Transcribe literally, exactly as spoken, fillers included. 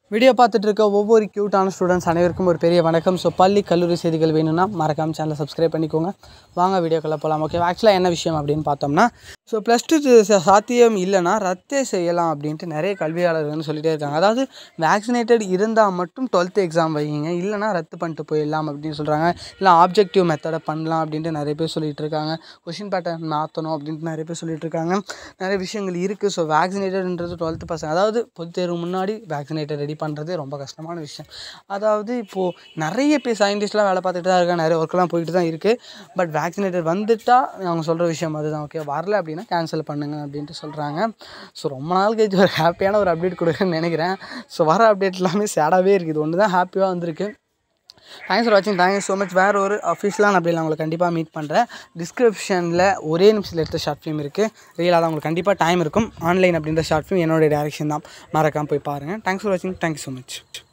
Video பார்த்துட்டு இருக்க ஒவ்வொரு க்யூட்டான ஸ்டூடெண்ட்ஸ் அனைவருக்கும் ஒரு பெரிய வணக்கம். ஸோ பள்ளி கல்லூரி செய்திகள் வேணும்னா மறக்காம சேனலை சப்ஸ்கிரைப் பண்ணிக்கோங்க. வாங்க வீடியோக்குள்ளே போகலாம். ஓகே, ஆக்சுவலாக என்ன விஷயம் அப்படின்னு பார்த்தோம்னா, ஸோ ப்ளஸ் டூ சாத்தியம் இல்லைனா ரத்தே செய்யலாம் அப்படின்ட்டு நிறைய கல்வியாளர்கள் சொல்லிகிட்டே இருக்காங்க. அதாவது வேக்சினேட்டட் இருந்தால் மட்டும் டுவெல்த்து எக்ஸாம் வைங்க, இல்லைனா ரத்து பண்ணிட்டு போயிடலாம் அப்படின்னு சொல்கிறாங்க. இல்லை ஆப்ஜெக்டிவ் மெத்தடை பண்ணலாம் அப்படின்ட்டு நிறைய பேர் சொல்லிகிட்டு இருக்காங்க. கொஷின் பேட்டர்ன் மாற்றணும் அப்படின்ட்டு நிறைய பேர் சொல்லிகிட்டு இருக்காங்க. நிறைய விஷயங்கள் இருக்குது. ஸோ வேக்சினேட்டட்ன்றது டுவெல்த்து பசங்க, அதாவது பொது தேர்வு முன்னாடி வேக்சினேட்டட் ரெடி பண்ணுறது ரொம்ப கஷ்டமான விஷயம். அதாவது இப்போது நிறைய பேர் சயின்டிஸ்ட்லாம் வேலை பார்த்துட்டு தான் இருக்காங்க, நிறைய ஒர்க்கெலாம் போயிட்டு தான் இருக்குது. பட் வேக்சினேட்டட் வந்துட்டால் அவங்க சொல்கிற விஷயம் அதுதான். ஓகே, வரல அப்படின்னா கேன்சல் பண்ணுங்க அப்படின்ட்டு சொல்கிறாங்க. ஸோ ரொம்ப நாள் கழிச்சு ஒரு ஹாப்பியான ஒரு அப்டேட் கொடுக்குறேன்னு நினைக்கிறேன். ஸோ வர அப்டேட் எல்லாமே சேடாகவே இருக்குது. ஒன்று தான் ஹாப்பியாக வந்திருக்கு. தேங்க்ஸ் ஃபார் வாட்சிங். Thank you so much. வேறு ஒரு அஃபிஷியலான அப்படிலாம் உங்களுக்கு கண்டிப்பாக மீட் பண்ணுறேன். டிஸ்கிரிப்ஷனில் ஒரே நிமிஷத்தில் எடுத்த ஷார்ட் ஃபிலிம் இருக்குது. ரியலாக தான் உங்களுக்கு கண்டிப்பாக டைம் இருக்கும். ஆன்லைன் அப்படின்ற ஷார்ட் ஃபிலிம் என்னோடய டேரக்ஷன் தான், மறக்காமல் போய் பாருங்கள். தேங்க்ஸ் ஃபார் வாட்சிங். Thank you so much.